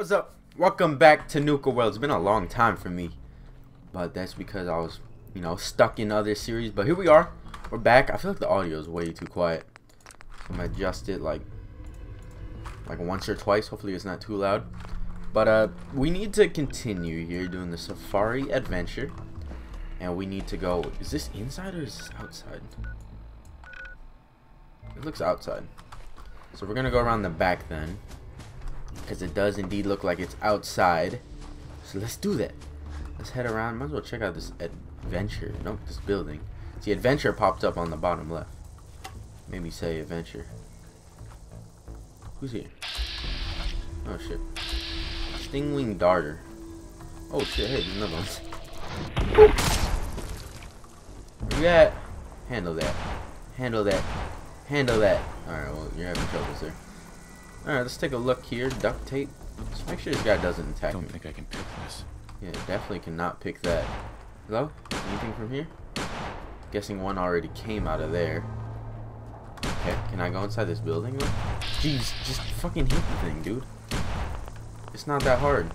What's up? Welcome back to Nuka World. It's been a long time for me, but that's because I was, stuck in other series. But here we are. We're back. I feel like the audio is way too quiet. I'm gonna adjust it like once or twice. Hopefully it's not too loud. But we need to continue here doing the safari adventure, and we need to go. Is this inside or is this outside? It looks outside. So we're gonna go around the back then, because it does indeed look like it's outside. So let's do that. Let's head around. Might as well check out this adventure. Nope, this building. See, adventure popped up on the bottom left. Made me say adventure. Who's here? Oh shit. Stingwing Darter. Oh shit, hey, there's another one. Where you at? Handle that. Handle that. Handle that. Alright, well, you're having trouble, sir. Alright, let's take a look here. Duct tape. Just make sure this guy doesn't attack me. I don't think I can pick this. Yeah, definitely cannot pick that. Hello? Anything from here? Guessing one already came out of there. Okay, can I go inside this building? Jeez, just fucking hit the thing, dude. It's not that hard.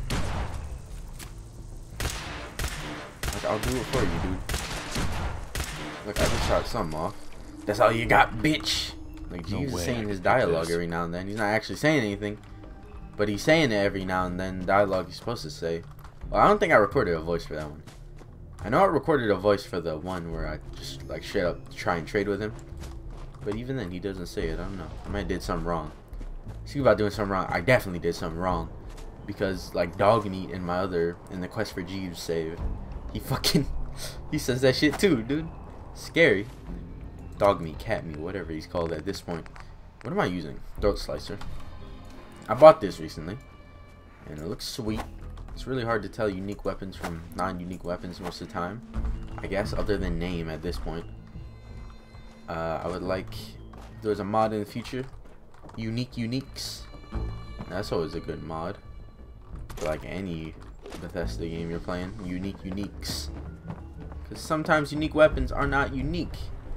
Like, I'll do it for you, dude. Look, I just shot something off. That's all you got, bitch! Like, Jeeves is saying his dialogue every now and then. He's not actually saying anything, but he's saying it every now and then. Dialogue he's supposed to say. Well, I don't think I recorded a voice for that one. I know I recorded a voice for the one where I just, like, straight up try and trade with him. But even then, he doesn't say it. I don't know. I might have did something wrong. Speaking about doing something wrong, I definitely did something wrong. Because, like, Dogmeat in the Quest for Jeeves save, he says that shit too, dude. Scary. Dogmeat, Catmeat, whatever he's called at this point. What am I using? Throat Slicer. I bought this recently, and it looks sweet. It's really hard to tell unique weapons from non-unique weapons most of the time, I guess, other than name at this point. I would like, if there's a mod in the future, Unique Uniques. That's always a good mod for like any Bethesda game you're playing. Unique Uniques, because sometimes unique weapons are not unique.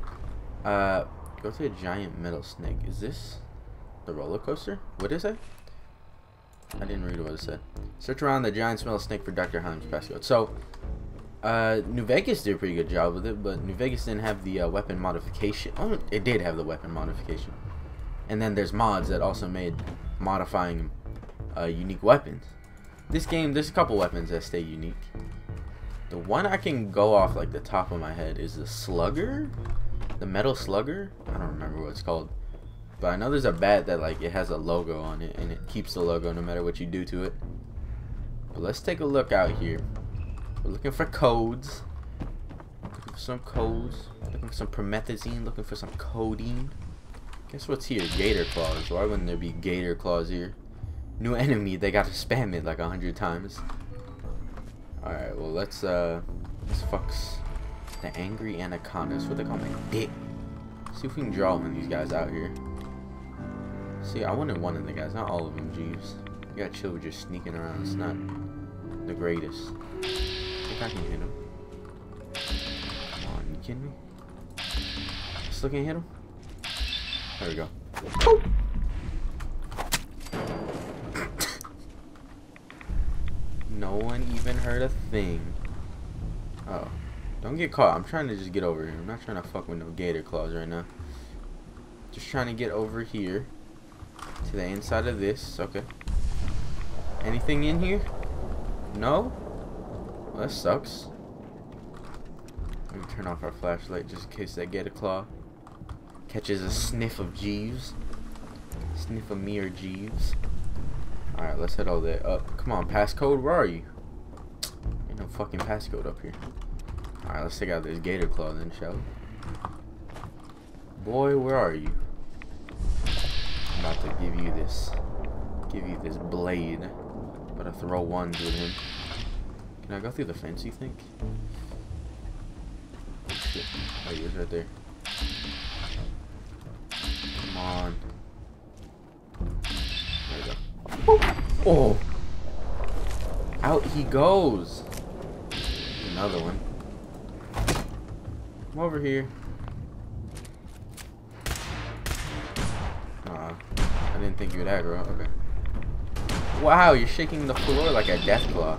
Go to a giant metal snake. Is this the roller coaster? What is it? I didn't read what it said. Search around the giant metal snake for Dr. Heim's passcode. So, New Vegas did a pretty good job with it, but New Vegas didn't have the weapon modification. Oh, it did have the weapon modification. And then there's mods that also made modifying unique weapons. This game, there's a couple weapons that stay unique. The one I can go off like the top of my head is the Slugger? The Metal Slugger? I don't remember what it's called. But I know there's a bat that, like, it has a logo on it, and it keeps the logo no matter what you do to it. But let's take a look out here. We're looking for codes. Looking for some codes. Looking for some promethazine. Looking for some codeine. Guess what's here? Gator claws. Why wouldn't there be gator claws here? New enemy. They gotta spam it like 100 times. Alright, well, let's fucks the angry anaconda. That's what they call my dick. See if we can draw one of these guys out here. See, I wanted one of the guys, not all of them, Jeeves. You gotta chill with just sneaking around. It's not the greatest. I think I can hit him. Come on, you kidding me? Still can't hit him? There we go. No one even heard a thing. Oh. Don't get caught. I'm trying to just get over here. I'm not trying to fuck with no gator claws right now. Just trying to get over here to the inside of this. Okay. Anything in here? No? Well, that sucks. Let me turn off our flashlight just in case that gator claw catches a sniff of Jeeves. Sniff of me or Jeeves. Alright, let's head all the way up. Come on, passcode. Where are you? Ain't no fucking passcode up here. Alright, let's take out this gator claw then, shall we? Boy, where are you? I'm about to give you this blade. I'm about to throw ones with him. Can I go through the fence, you think? Oh shit. Oh, he is right there. Come on. There we go. Oh! Out he goes! Another one. Come over here. I didn't think you would aggro. Okay. Wow, you're shaking the floor like a death claw.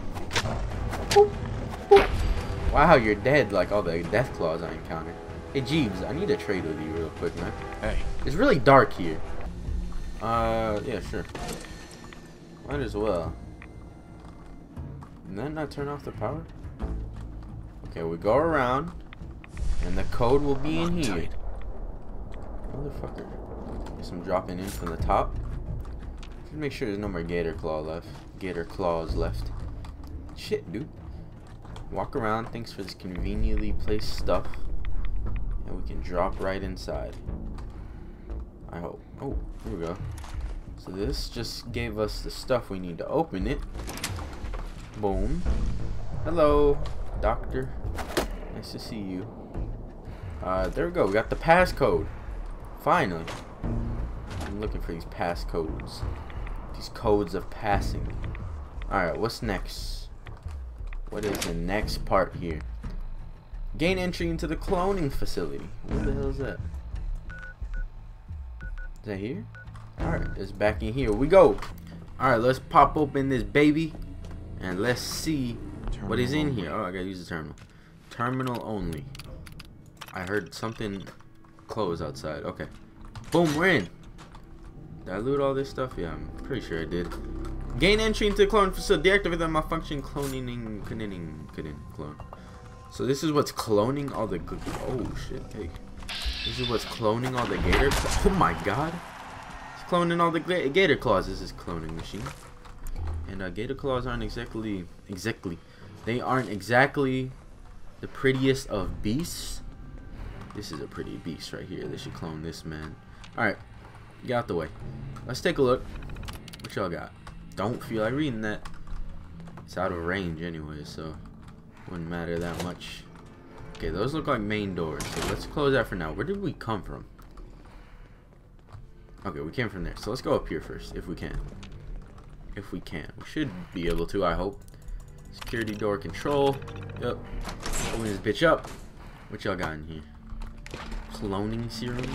Wow, you're dead like all the death claws I encountered. Hey Jeeves, I need to trade with you real quick, man. Hey. It's really dark here. Yeah, sure. Might as well. Did that not turn off the power? Okay, we go around, and the code will be in here. Motherfucker. Guess I'm dropping in from the top. Just make sure there's no more gator claws left. Shit, dude. Walk around. Thanks for this conveniently placed stuff. And we can drop right inside. I hope. Oh, here we go. So this just gave us the stuff we need to open it. Boom. Hello, doctor. Nice to see you. There we go. We got the passcode. Finally. I'm looking for these passcodes. These codes of passing. Alright, what's next? What is the next part here? Gain entry into the cloning facility. What the hell is that? Is that here? Alright, it's back in here. We go. Alright, let's pop open this baby. And let's see what is in here. Oh, I gotta use the terminal. Terminal only. I heard something close outside. Okay. Boom, we're in. Did I loot all this stuff? Yeah, I'm pretty sure I did. Gain entry into the clone facility. Deactivate the malfunction cloning. Clone. So this is what's cloning all the good. Oh shit! Hey, this is what's cloning all the gator. Oh my god! It's cloning all the gator claws. This is cloning machine. And gator claws aren't exactly. They aren't exactly the prettiest of beasts. This is a pretty beast right here. They should clone this man. All right, get out the way. Let's take a look. What y'all got? Don't feel like reading that. It's out of range anyway, so wouldn't matter that much. Okay, those look like main doors, so let's close that for now. Where did we come from? Okay, we came from there, so let's go up here first, if we can. If we can. We should be able to, I hope. Security door control. Yep. Open this bitch up. What y'all got in here? Cloning serums?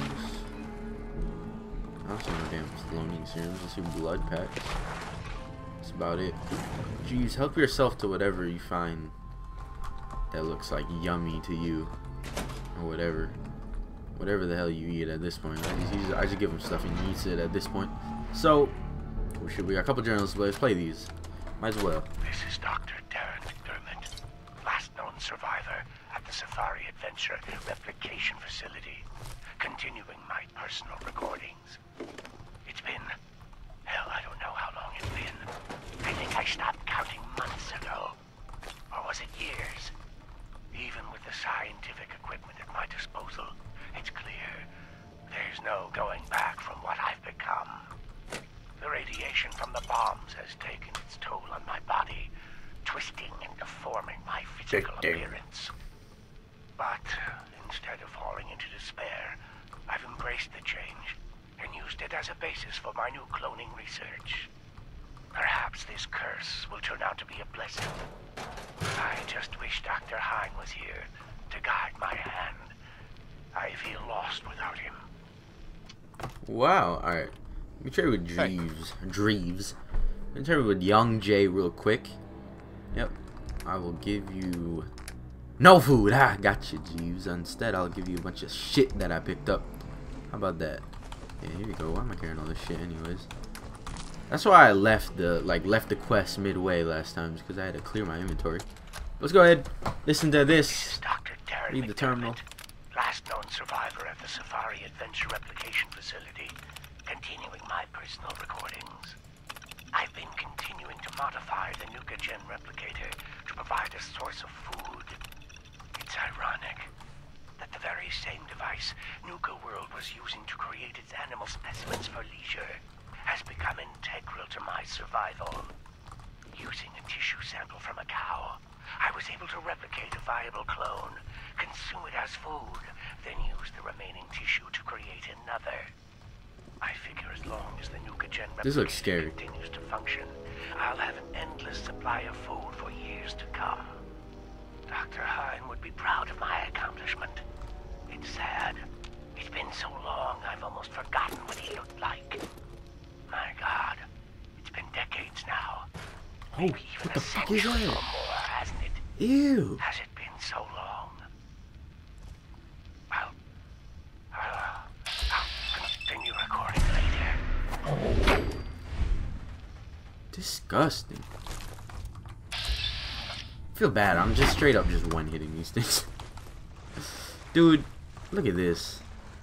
I don't see no damn cloning serums. I see blood packs. That's about it. Jeez, help yourself to whatever you find that looks like yummy to you, or whatever the hell you eat at this point. I just give him stuff and he eats it at this point. So we got a couple journals. Let's play these. Might as well. This is Dr. Darren McDermott, last known survivor at the Safari Adventure Replication Facility, continuing my personal recordings. It's been, hell, I don't know how long it's been. I think I stopped counting months ago. Or was it years? Even with the scientific equipment at my disposal, it's clear there's no going back from what I've become. The radiation from the bombs has taken its toll on my body, twisting and deforming my physical appearance. But instead of falling into despair, I've embraced the change and used it as a basis for my new cloning research. Perhaps this curse will turn out to be a blessing. I just wish Dr. Hein was here to guide my hand. I feel lost without him. Wow, alright. Let me trade with Dreaves. Let me trade with Young Jay real quick. Yep. I will give you no food. Ah, gotcha, Jeeves. Instead, I'll give you a bunch of shit that I picked up. How about that? Yeah, here you go. Why am I carrying all this shit anyways? That's why I left the quest midway last time, because I had to clear my inventory. Let's go ahead. Listen to this. Dr. Darren Read the terminal. Last known survivor at the Safari Adventure Replication Facility, continuing my personal recordings. I've been continuing to modify the NukaGen replicator to provide a source of food. It's ironic that the very same device Nuka World was using to create its animal specimens for leisure has become integral to my survival. Using a tissue sample from a cow, I was able to replicate a viable clone, consume it as food, then use the remaining tissue to create another. I figure as long as the NukaGen replicator continues to function, I'll have an endless supply of food for years to come. Dr. Hein would be proud of my accomplishment. It's sad. It's been so long, I've almost forgotten what he looked like. My God, it's been decades now. Oh, Maybe even what the a fuck is century or that? more, hasn't it? Ew. Has it been so long? Well, I'll continue recording later. Disgusting. Feel bad. I'm just straight up just one hitting these things. Dude, look at this.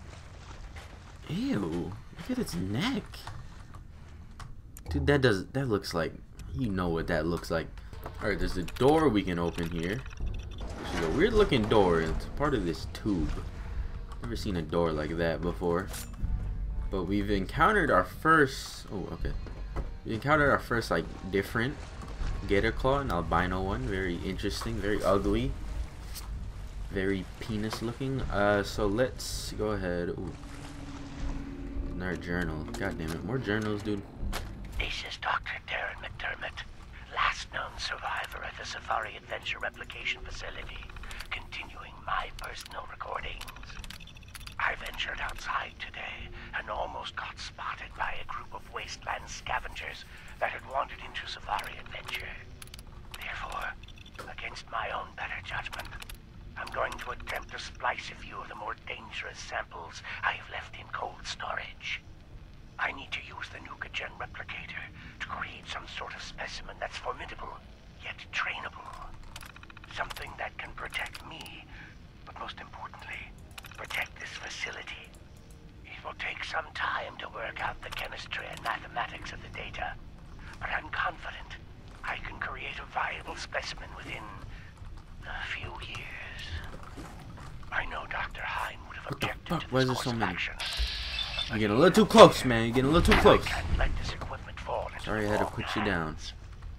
Ew. Look at its neck. Dude, that looks like, you know what that looks like. Alright, there's a door we can open here. Which is a weird looking door. It's part of this tube. Never seen a door like that before. But we've encountered our first, oh, okay. We encountered our first, like, different gator claw, an albino one. Very interesting, very ugly. Very penis looking. So let's go ahead. Ooh. Another journal. God damn it. More journals, dude. This is Dr. Darren McDermott, last known survivor at the Safari Adventure Replication Facility, continuing my personal recordings. I ventured outside today and almost got spotted by a group of wasteland scavengers that had wandered into Safari Adventure. Therefore, against my own better judgment, I'm going to attempt to splice a few of the more dangerous samples I have left in cold storage. I need to use the Nuka-Gen replicator to create some sort of specimen that's formidable, yet trainable. Something that can protect me, but most importantly, protect this facility. It will take some time to work out the chemistry and mathematics of the data, but I'm confident I can create a viable specimen within a few years. I know Dr. Hine would have objected to Why is this there so course of many? action. You're getting a little too close, man. You're getting a little too close. I can't let this equipment fall into Sorry, I the had to wrong put you down. hands.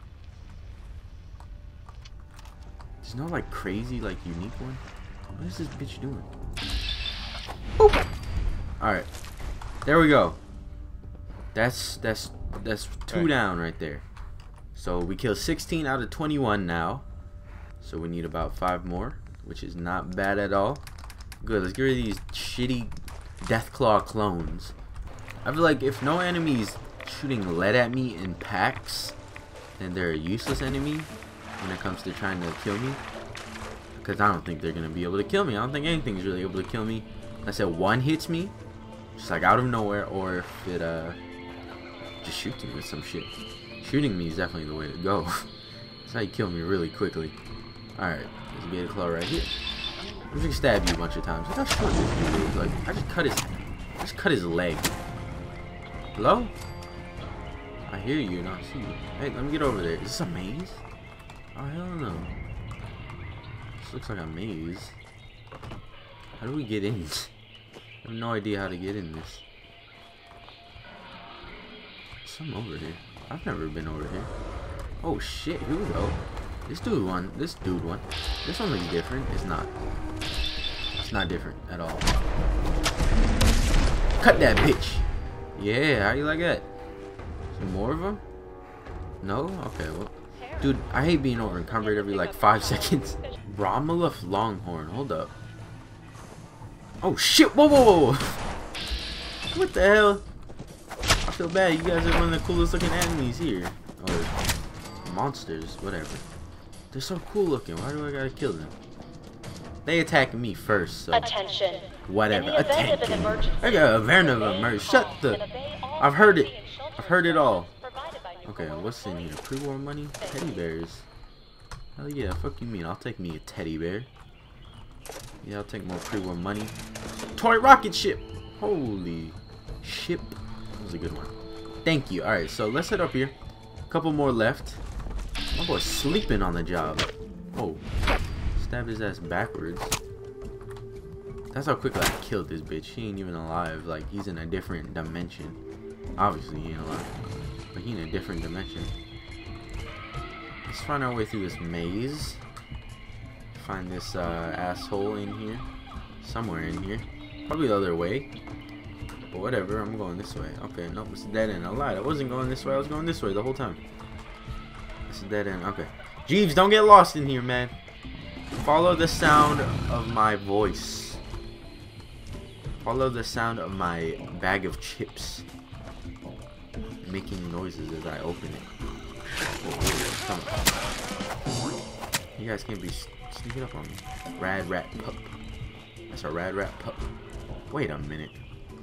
There's no like crazy, like unique one. What is this bitch doing? Boop. All right, there we go. That's two down right there. So we killed 16 out of 21 now. So we need about 5 more, which is not bad at all. Good. Let's get rid of these shitty Deathclaw clones. I feel like if no enemy's shooting lead at me in packs, then they're a useless enemy when it comes to trying to kill me. Because I don't think they're gonna be able to kill me. I don't think anything's really able to kill me. Unless that one hits me, just like out of nowhere, or if it just shoots me with some shit. Shooting me is definitely the way to go. That's how you kill me really quickly. Alright, there's a gator claw right here. I'm just gonna stab you a bunch of times. Look how short this dude is. Like, I just cut his leg. Hello? I hear you and I see you. Hey, let me get over there. Is this a maze? Oh, hell no. This looks like a maze. How do we get in? I have no idea how to get in this. There's some over here. I've never been over here. Oh shit, here we go. This dude won. This one looks different. It's not. It's not different at all. Cut that bitch. Yeah, how you like that? Some more of them? No? Okay, well. Dude, I hate being over encumbered every like 5 seconds. Romulus Longhorn, hold up. Oh shit, whoa, whoa, whoa. What the hell? I feel bad, you guys are one of the coolest looking enemies here. Or monsters, whatever. They're so cool looking, why do I gotta kill them? They attack me first, so attention. whatever. Attention. I got a event of emergency. Shut the. I've heard it. I've heard it all. Okay, what's in here? Pre-war money? Teddy bears. Hell yeah, fuck you mean? I'll take me a teddy bear. Yeah, I'll take more pre-war money. Toy rocket ship! Holy ship. That was a good one. Thank you. Alright, so let's head up here. A couple more left. My boy's sleeping on the job. Oh. Stab his ass backwards. That's how quickly I killed this bitch. He ain't even alive. Like, he's in a different dimension. Obviously, he ain't alive. But he in a different dimension. Let's find our way through this maze. Find this asshole in here. Somewhere in here. Probably the other way. But whatever, I'm going this way. Okay, nope, it's a dead end. I lied. I wasn't going this way. I was going this way the whole time. It's a dead end. Okay. Jeeves, don't get lost in here, man. Follow the sound of my voice. Follow the sound of my bag of chips. making noises as I open it. You guys can't be sneaking up on me. Rad rat pup. That's a rad rat pup. Wait a minute.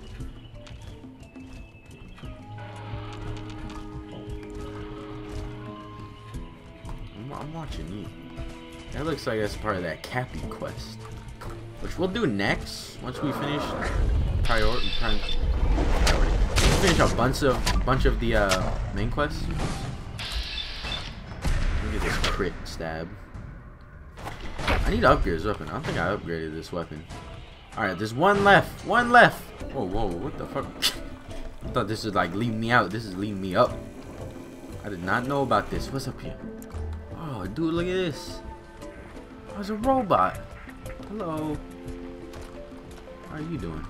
I'm watching you. That looks like that's part of that Cappy quest, which we'll do next once we finish priority. Finish a bunch of the main quests. Look at this crit stab. I need to upgrade this weapon. I don't think I upgraded this weapon. Alright, there's one left. One left. Whoa, whoa, what the fuck? I thought this was like leaving me out. This is leaving me up. I did not know about this. What's up here? Oh, dude, look at this. Oh, it's a robot. Hello. How are you doing?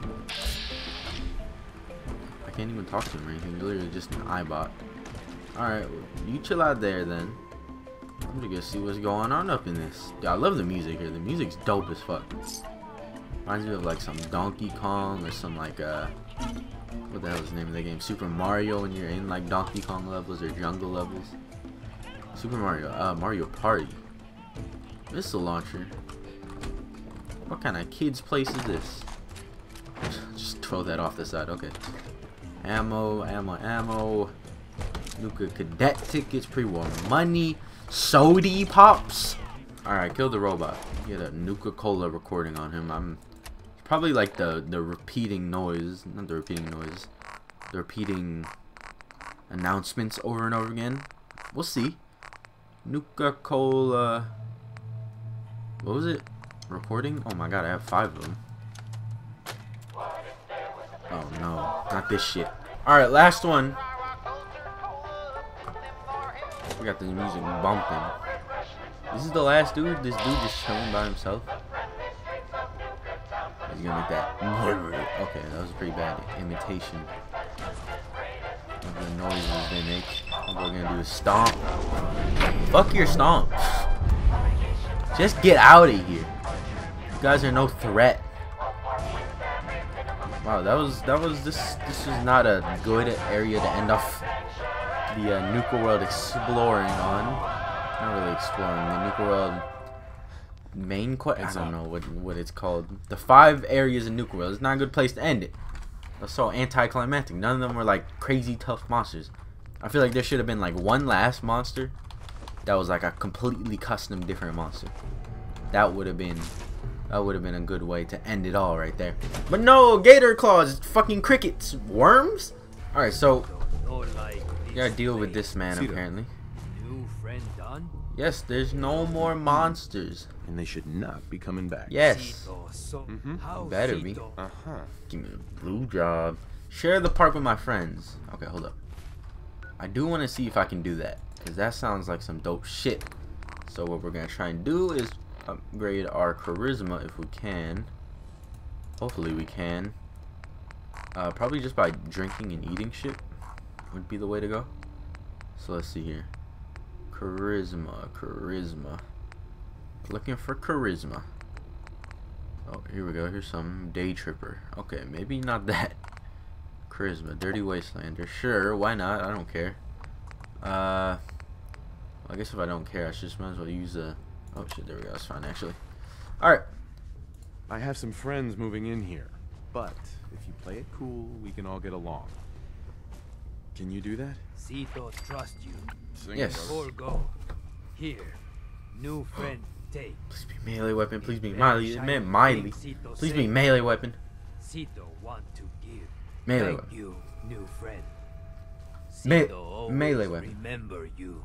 I can't even talk to him or anything. Literally just an iBot. Alright, you chill out there then. I'm just gonna see what's going on up in this. Yeah, I love the music here. The music's dope as fuck. Reminds me of like some Donkey Kong or some like what the hell is the name of the game? Super Mario when you're in like Donkey Kong levels or jungle levels. Super Mario, Mario Party. Missile launcher. What kind of kids place is this? Just throw that off the side. Okay. Ammo, ammo, ammo. Nuka cadet tickets, pre-war money, sody pops. Alright, kill the robot. Get a Nuka-Cola recording on him. I'm probably like the repeating noise, not the repeating noise, the repeating announcements over and over again. We'll see. Nuka-Cola. What was it? Recording? Oh my god, I have 5 of them. Oh no, not this shit. Alright, last one. We got the music bumping. This is the last dude? This dude just chilling by himself? He's gonna make that. Okay, that was a pretty bad imitation of the noises they make. What we're gonna do is stomp. Fuck your stomp. Just get out of here. You guys are no threat. Wow, this is not a good area to end off the Nuka World exploring on. Not really exploring, the Nuka World main quest. I don't know what it's called. The 5 areas in Nuka World. It's not a good place to end it. That's so anticlimactic. None of them were like crazy tough monsters. I feel like there should have been like one last monster that was like a completely custom different monster. That would have been a good way to end it all right there. But no, gator claws, fucking crickets, worms. All right, so you gotta deal with this man apparently. Yes, there's no more monsters. And they should not be coming back. Yes. Better be. Give me a blue job. Share the park with my friends. Okay, hold up. I do want to see if I can do that, because that sounds like some dope shit. So what we're going to try and do is upgrade our charisma if we can. Hopefully we can. Probably just by drinking and eating shit would be the way to go. So let's see here. Charisma. Looking for charisma. Oh, here we go. Here's some day tripper. Okay, maybe not that. Charisma, dirty wastelander. Sure, why not? I don't care. Well, I guess if I don't care, I just might as well use a. Oh shit, there we go. That's fine actually. All right. I have some friends moving in here, but if you play it cool, we can all get along. Can you do that? Cito trust you. Yes. Or go. Here. New friend take. Please be melee weapon. Please be melee. Please be melee weapon. Cito want to give. Melee Thank weapon. you, new friend. Melee weapon. Remember you.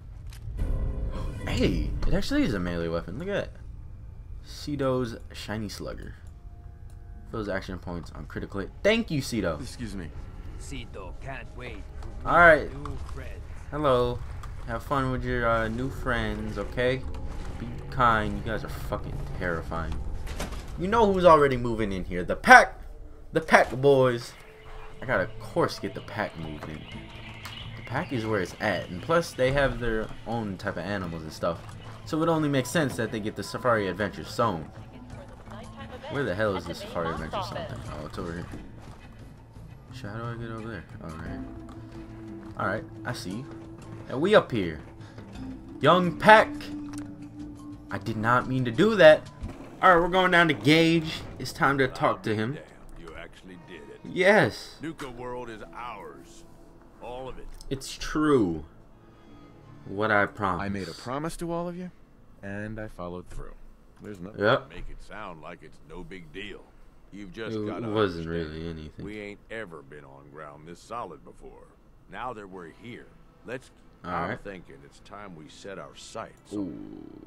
Hey, it actually is a melee weapon. Look at that. Cito's shiny slugger. Fills action points on critical hit. Thank you, Cito. Excuse me. Cito can't wait. All right. New friend. Hello. Have fun with your new friends, okay? Be kind. You guys are fucking terrifying. You know who's already moving in here? The pack. The pack boys. I gotta, of course, get the pack moving. The pack is where it's at. And plus, they have their own type of animals and stuff. So it only makes sense that they get the Safari Adventure Zone. Where the hell is the Safari Adventure Zone? Oh, it's over here. How do I get over there? Alright. Alright, I see you. And we up here. Young Peck. I did not mean to do that. Alright, we're going down to Gage. It's time to talk to him. Damn, you actually did it. Yes. Nuka World is ours. All of it. It's true. What I promised. I made a promise to all of you, and I followed through. There's no. Yep. Make it sound like it's no big deal. You've just It got to wasn't understand, really anything. We ain't ever been on ground this solid before. Now that we're here, let's. All I'm right. thinking it's time we set our sights. Ooh.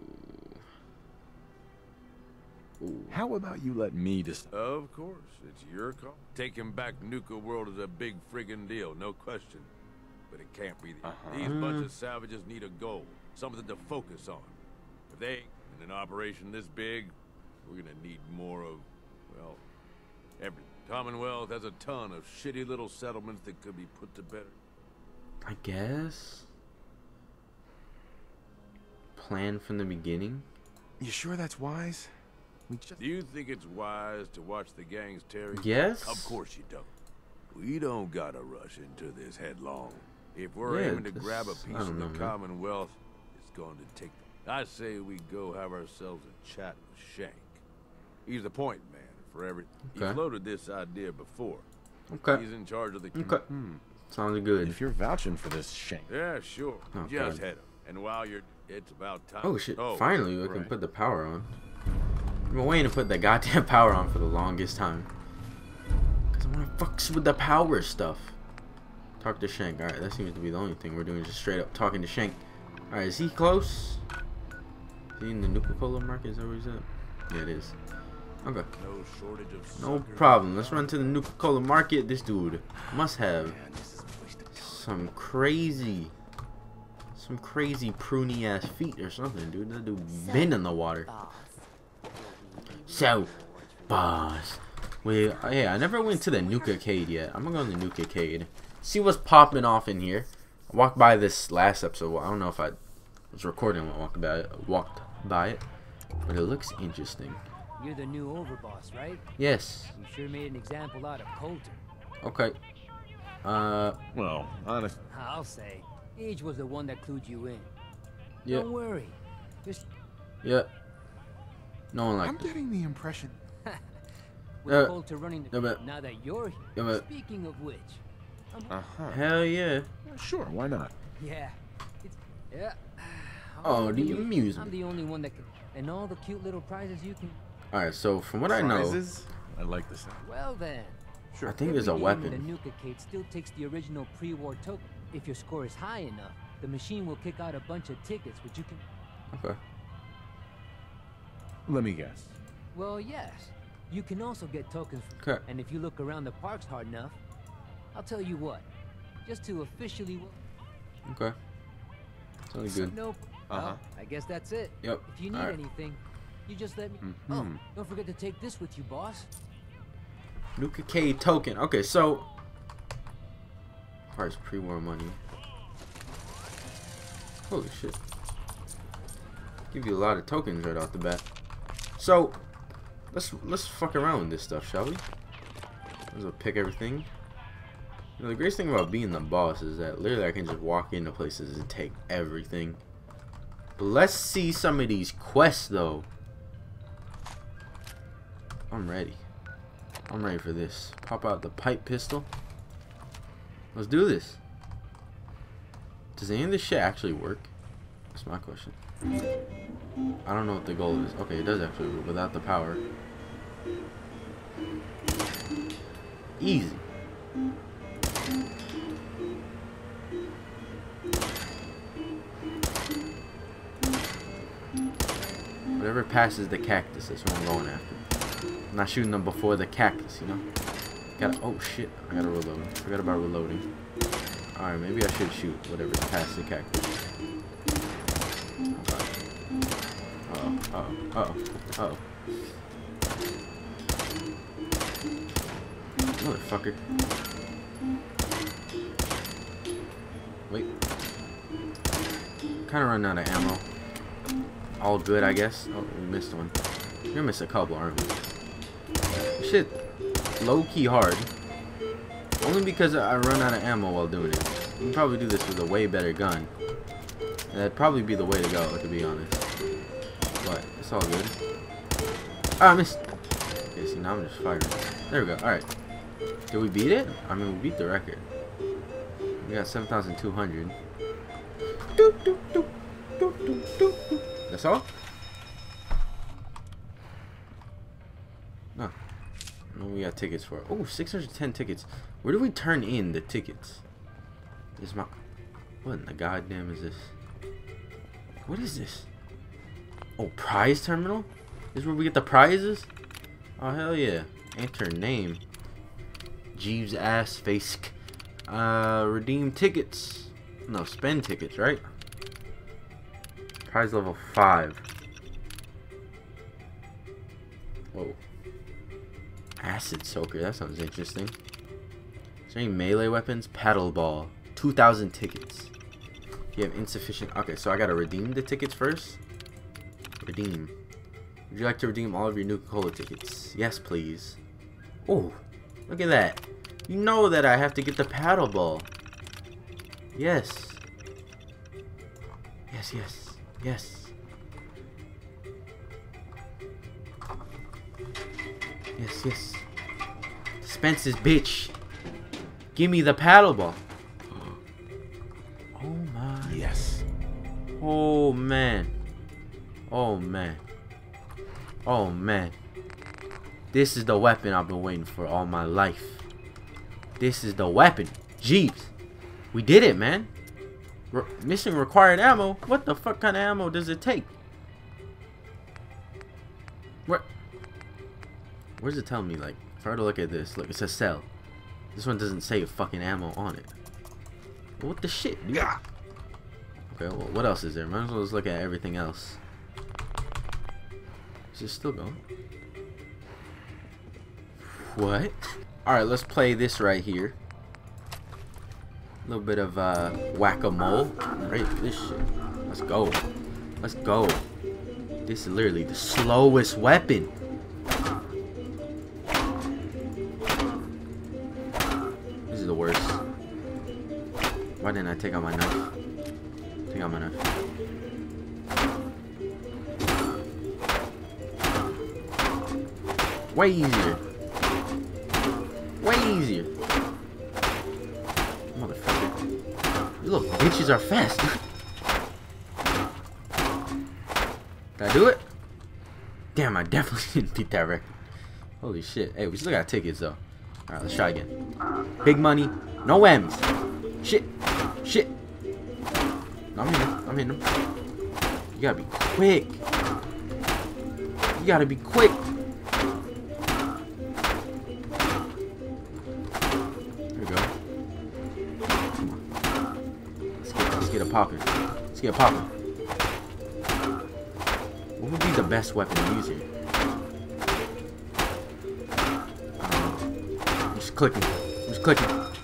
How about you let me decide? Of course, it's your call. Taking back Nuka World is a big friggin' deal, no question. But it can't be. These bunch of savages need a goal, something to focus on. If they, in an operation this big, we're gonna need more of, well, everything. Commonwealth has a ton of shitty little settlements that could be put to better. I guess. Plan from the beginning. You sure that's wise? We just. Do you think it's wise to watch the gangs tear each Yes. Of course you don't. We don't gotta rush into this headlong. If we're Yeah, aiming to grab a this- piece I don't of know, the man. Commonwealth, it's going to take. I say we go have ourselves a chat with Shank. He's the point man for everything. He Okay. floated this idea before. Okay. He's in charge of the. Okay. Sounds good. If you're vouching for this Shank. Yeah, sure. Oh, Just God. head him. And while you're, it's about time. Oh shit! Finally, we can right. put the power on. I've been waiting to put the goddamn power on for the longest time. Cause I wanna fucks with the power stuff. Talk to Shank. All right, that seems to be the only thing we're doing. Just straight up talking to Shank. All right, is he close? Is he in the Nuka-Cola market? Is that where he's at? Yeah, it is. Okay. No shortage of. No suckers. problem. Let's run to the Nuka-Cola market. This dude must have some crazy pruny ass feet or something, dude. That dude been in the water. So, boss. Wait, yeah, I never went to the Nuka-Cade yet. I'm gonna go to the Nuka-Cade. See what's popping off in here. I walked by this last episode. Well, I don't know if I was recording when I walked by it, but it looks interesting. You're the new overboss, right? Yes. You sure made an example out of Coulter. Okay. Well, honest. I'll say. Gage was the one that clued you in. Yeah. Don't worry. Just Yeah. No one I'm liked it. getting the impression. with Coulter running the yeah, but- now that you're here. yeah, but- Speaking of which, Hell yeah. Sure, why not? yeah, it's yeah. Oh, the I'm amusement. the only one that can, and all the cute little prizes you can. Alright, so from what I know, Prizes? I like this. Well then. I think there's a Every game weapon. in the Nuka-Cade still takes the original pre-war token. If your score is high enough, the machine will kick out a bunch of tickets, which you can. Okay. Let me guess. Well, yes. You can also get tokens. Okay. And if you look around the parks hard enough, I'll tell you what. Just to officially. Okay. Sounds good. Nope. Well, I guess that's it. Yep. If you need Alright. anything, you just let me. Oh, don't forget to take this with you, boss. Nuka-Cade token. Okay, so price pre-war money. Holy shit. Give you a lot of tokens right off the bat. So let's fuck around with this stuff, shall we? Let's pick everything. You know, the greatest thing about being the boss is that literally I can just walk into places and take everything. But let's see some of these quests though. I'm ready. I'm ready for this. Pop out the pipe pistol. Let's do this. Does any of this shit actually work? That's my question. I don't know what the goal is. Okay, it does actually work without the power. Easy. Whatever passes the cactus, that's what I'm going after. I'm not shooting them before the cactus, you know? Gotta, oh shit, I gotta reload. Forgot about reloading. Alright, maybe I should shoot whatever's past the cactus. Uh-oh. Motherfucker. Wait. Kinda running out of ammo. All good, I guess. Oh, we missed one. We're gonna miss a couple, aren't we? Shit. Low-key hard. Only because I run out of ammo while doing it. You can probably do this with a way better gun. And that'd probably be the way to go, to be honest. But it's all good. Ah, I missed. Okay, see, now I'm just firing. There we go. Alright. Did we beat it? I mean, we beat the record. We got 7,200. That's all? No. No, we got tickets for it. Oh, 610 tickets. Where do we turn in the tickets? Is my... What in the goddamn is this? What is this? Oh, prize terminal? This is where we get the prizes? Oh, hell yeah. Enter name. Jeeves ass face. Redeem tickets. No, spend tickets, right? Prize level 5. Whoa. Acid soaker. That sounds interesting. Is there any melee weapons? Paddle ball. 2,000 tickets. You have insufficient. Okay, so I gotta redeem the tickets first. Redeem. Would you like to redeem all of your Nuka-Cola tickets? Yes, please. Oh, look at that. You know that I have to get the paddle ball. Yes. Yes, yes, yes. Yes, yes. Dispense this bitch. Give me the paddle ball. Oh my. Yes. Oh man. Oh man. Oh man. This is the weapon I've been waiting for all my life. This is the weapon. Jeeps. We did it, man. Mission required ammo. What the fuck kind of ammo does it take? Where does it tell me? Like, if I were to look at this, look, it says sell. This one doesn't say fucking ammo on it. What the shit, dude? Okay, well, what else is there? Might as well just look at everything else. Is it still going? What? Alright, let's play this right here. A little bit of whack-a-mole. Right, this shit. Let's go. Let's go. This is literally the slowest weapon. This is the worst. Why didn't I take out my knife? Take out my knife. Way easier. Way easier. Motherfucker. You little bitches are fast. Did I do it? Damn, I definitely didn't beat that record. Holy shit. Hey, we still got tickets though. Alright, let's try again. Big money. No M's. Shit. Shit. No, I'm hitting him. I'm hitting him. You gotta be quick. You gotta be quick. There we go. Come on. Let's get it popping. Let's get it popping. What would be the best weapon to use here? I'm just clicking. I'm just clicking.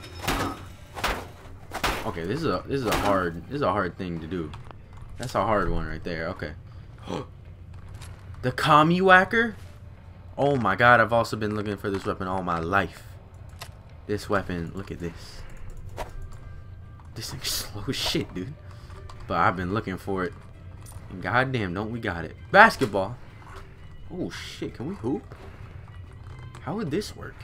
Okay, this is a hard thing to do. That's a hard one right there. Okay. The Commie Whacker? Oh my god, I've also been looking for this weapon all my life. This weapon, look at this. This thing's slow as shit, dude. But I've been looking for it. And goddamn, don't we got it. Basketball. Oh shit, can we hoop? How would this work?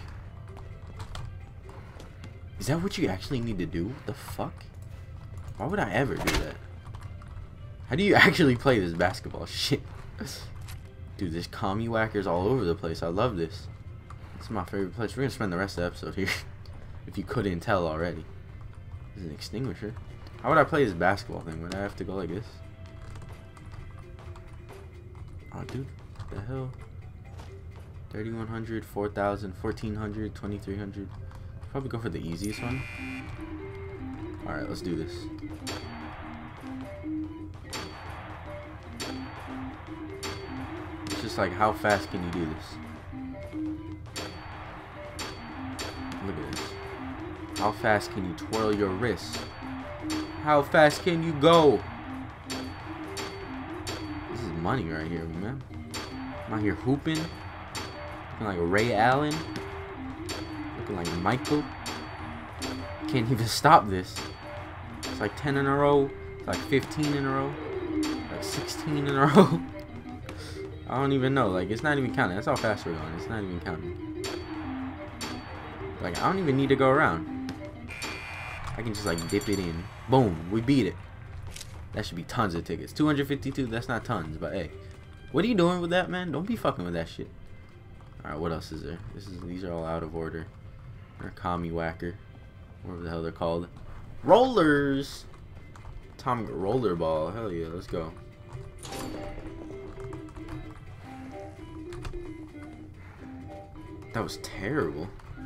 Is that what you actually need to do? What the fuck? Why would I ever do that? How do you actually play this basketball shit? Dude, there's Commie Whackers all over the place. I love this. This is my favorite place. We're gonna spend the rest of the episode here. If you couldn't tell already. This is an extinguisher. How would I play this basketball thing? Would I have to go like this? Oh, dude. What the hell? 3,100, 4,000, 1,400, 2,300. Probably go for the easiest one. Alright, let's do this. It's just like, how fast can you do this? Look at this. How fast can you twirl your wrist? How fast can you go? This is money right here, man. I'm out here hooping. Looking like Ray Allen. Looking like Michael. Can't even stop this. like 10 in a row. It's like 15 in a row. Like 16 in a row. I don't even know. Like, it's not even counting. That's how fast we're going. It's not even counting. Like, I don't even need to go around. I can just, like, dip it in. Boom. We beat it. That should be tons of tickets. 252. That's not tons. But, hey. What are you doing with that, man? Don't be fucking with that shit. Alright, what else is there? These are all out of order. Or Commie Whacker. Whatever the hell they're called. Rollers! Atomic Rollerball. Hell yeah, let's go. That was terrible.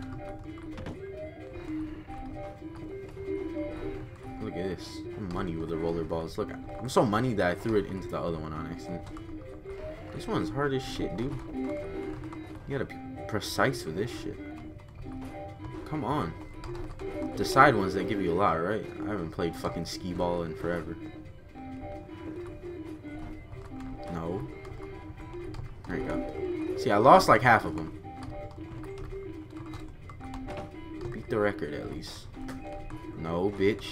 Look at this. I'm money with the rollerballs. Look, I'm so money that I threw it into the other one on accident. This one's hard as shit, dude. You gotta be precise with this shit. Come on. The side ones, they give you a lot, right? I haven't played fucking skee ball in forever. No. There you go. See, I lost like half of them. Beat the record at least. No, bitch.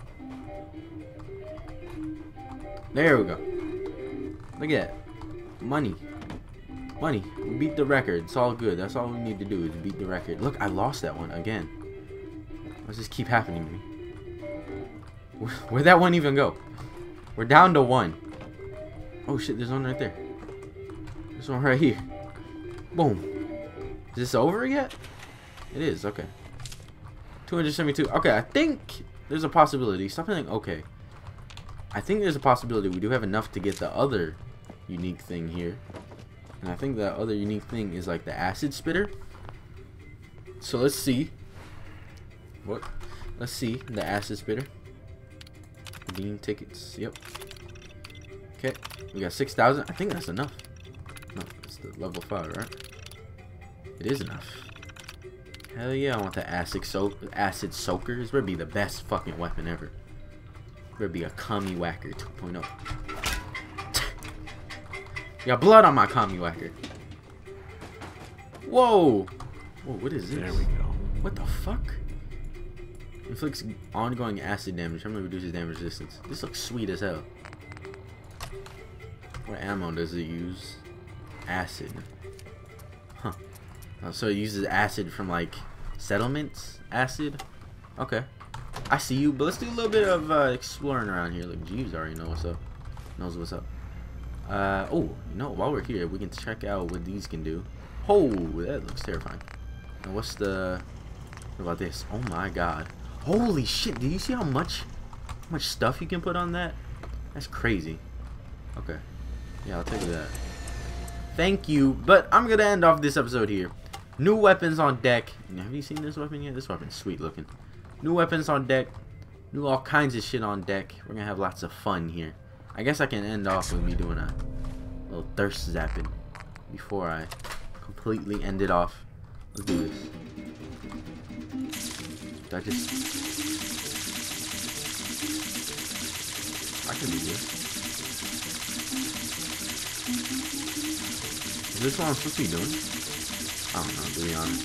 There we go. Look at that. Money. Money. We beat the record. It's all good. That's all we need to do is beat the record. Look, I lost that one again. Why does this keep happening to me? Where'd that one even go? We're down to 1. Oh shit, there's one right there. There's one right here. Boom. Is this over yet? It is, okay. 272. Okay, I think there's a possibility. Stop saying okay. I think there's a possibility we do have enough to get the other unique thing here. And I think the other unique thing is like the acid spitter. So let's see. What? Let's see the acid spitter. Redeem tickets. Yep. Okay. We got 6,000. I think that's enough. No, it's the level 5, right? It is enough. Hell yeah, I want the acid soaker. This would be the best fucking weapon ever. It would be a Commie Whacker 2.0. Got blood on my Commie Whacker. Whoa! Whoa, what is this? There we go. What the fuck? Inflicts ongoing acid damage. Permanently reduces damage resistance. This looks sweet as hell. What ammo does it use? Acid. Huh. Oh, so it uses acid from like settlements? Acid? Okay. I see you, but let's do a little bit of exploring around here. Look, Jeeves already knows what's up. Knows what's up. Oh, you know, while we're here, we can check out what these can do. Oh, that looks terrifying. Now, what's the... What about this? Oh my god. Holy shit, do you see how much stuff you can put on that? That's crazy. Okay. Yeah, I'll take that. Thank you, but I'm gonna end off this episode here. New weapons on deck. Have you seen this weapon yet? This weapon's sweet looking. New weapons on deck. New all kinds of shit on deck. We're gonna have lots of fun here. I guess I can end off with me doing a little thirst zapping before I completely end it off. Let's do this. I can do this. Is this what I'm supposed to be doing? I don't know, to be honest.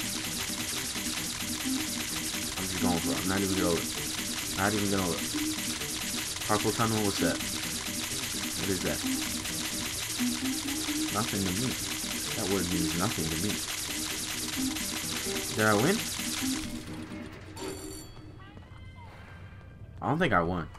I'm just going for it. I'm not even gonna look. Not even gonna look. Carpal tunnel, what's that? What is that? Nothing to me. That word means nothing to me. Did I win? I don't think I won.